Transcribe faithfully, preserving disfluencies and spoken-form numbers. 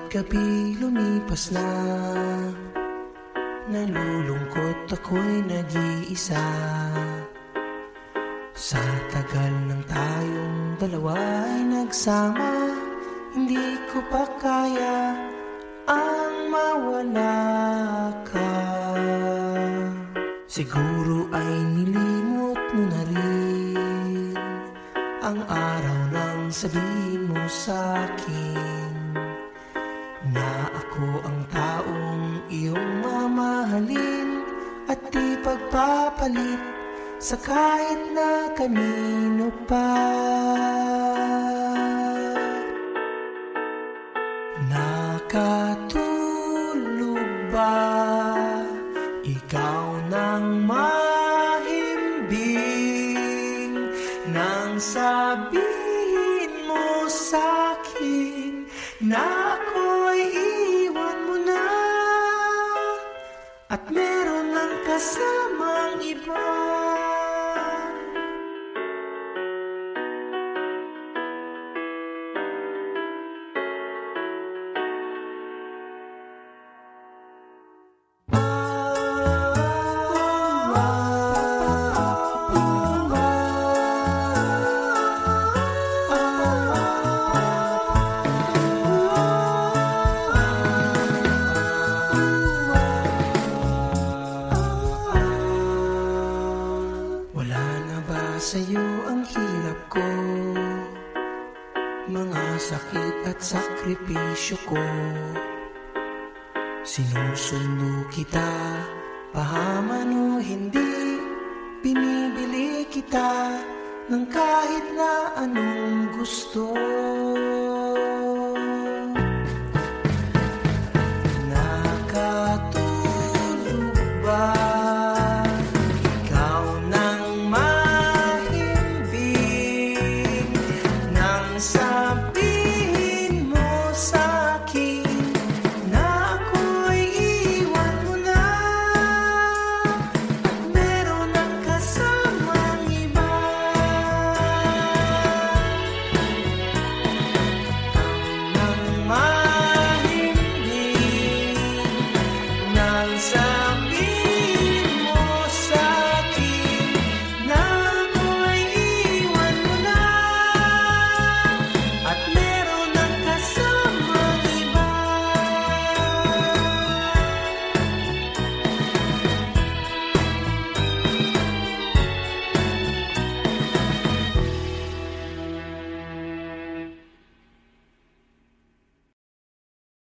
gabi lumipas na, nalulungkot ako'y nag-iisa. Sa tagal ng tayong dalawa ay nagsama, hindi ko pa kaya ang mawala ka. Siguro ay nilimot mo na rin ang araw nang sabihin mo sa'kin na ako ang taong iyong mamahalin at di pagpapalit sa kahit na kanino pa. Nakatulog ba ikaw nang mahimbing nang sabihin mo sa'kin na ako'y iwan mo na at meron ng kasamang iba? Sa'yo ang hirap ko, mga sakit at sakripisyo ko. Sinusundo kita, pahaman o hindi, binibili kita ng kahit na anong gusto.